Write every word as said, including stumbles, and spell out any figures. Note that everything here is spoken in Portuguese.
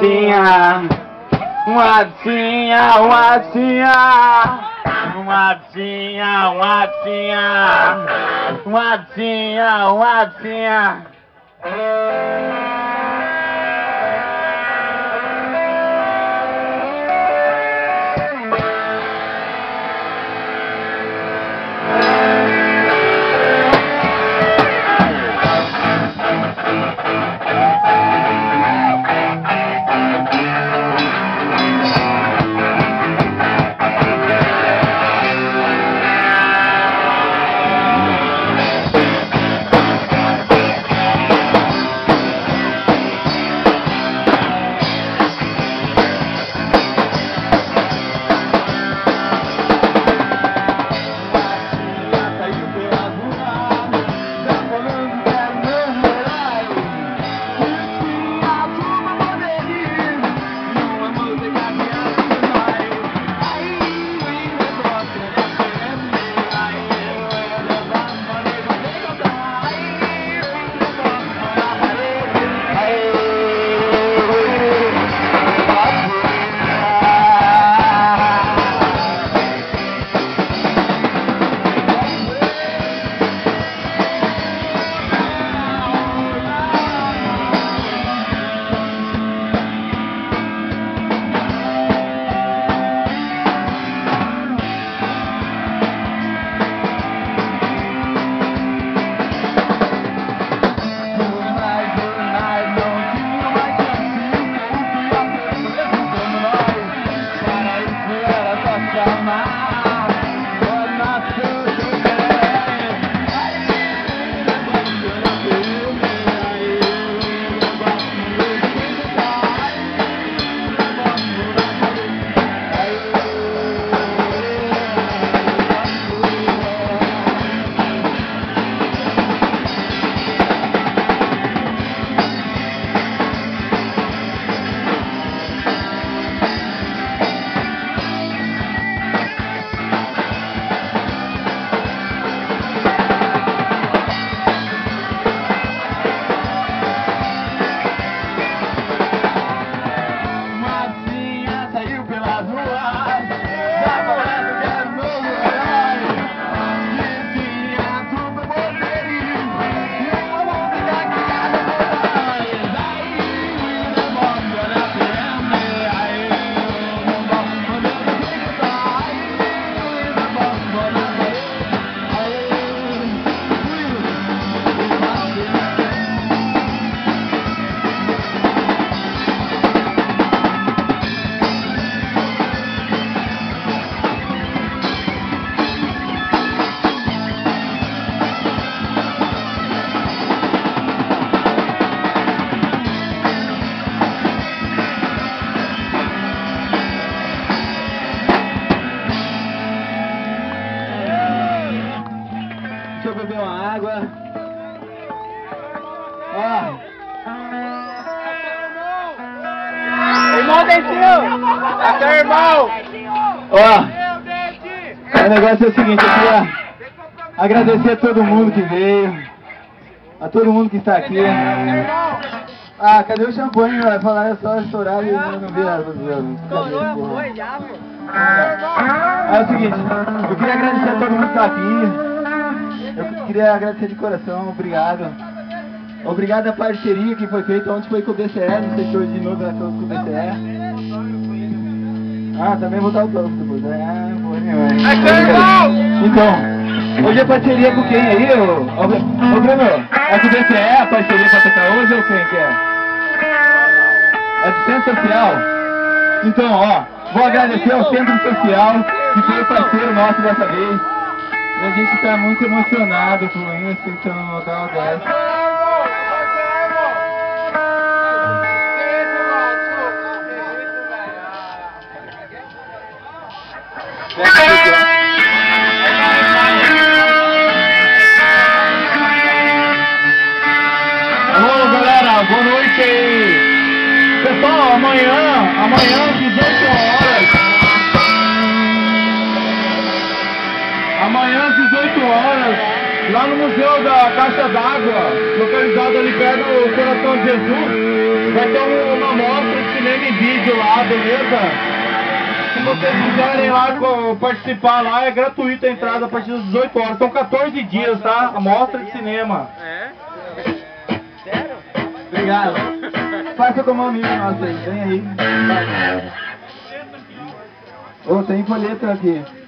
Moatinha, moatinha, moatinha, moatinha, moatinha, moatinha, moatinha. Deixa eu beber uma água. Ó. Irmão Dentinho! É teu irmão! Ó. O negócio é o seguinte, eu queria agradecer a todo mundo que veio, a todo mundo que está aqui. Ah, cadê o champanhe? Vai falar é só estourar e eu não vi a Estourou, foi já, pô. É o seguinte, eu queria agradecer a todo mundo que está aqui. Eu queria agradecer de coração, obrigado. Obrigado à parceria que foi feita ontem, foi com o D C E, não sei se hoje de novo vai ser com o D C E. Ah, também vou dar o topo depois. É, boa nenhuma. É teu irmão! Então, hoje é parceria com quem aí, ô? Ô, ô Bruno, é com o D C E a parceria pra tocar hoje ou quem que é? É do Centro Social? Então, ó, vou agradecer ao Centro Social, que foi o parceiro nosso dessa vez. E a gente está muito emocionado com isso, então dá uma dessa. Alô, galera, boa noite aí. Pessoal, amanhã, amanhã às dezoito horas. Amanhã às dezoito horas Lá no Museu da Caixa d'Água, localizado ali perto do Coração de Jesus, vai ter um, uma mostra de cinema em vídeo lá, beleza? Se vocês quiserem lá co- participar lá, é gratuita a entrada a partir das dezoito horas. São quatorze dias, tá? A mostra de cinema. É? Sério? Obrigado. Faça como amigo nosso aí, vem aí. Ô, tem folheto aqui.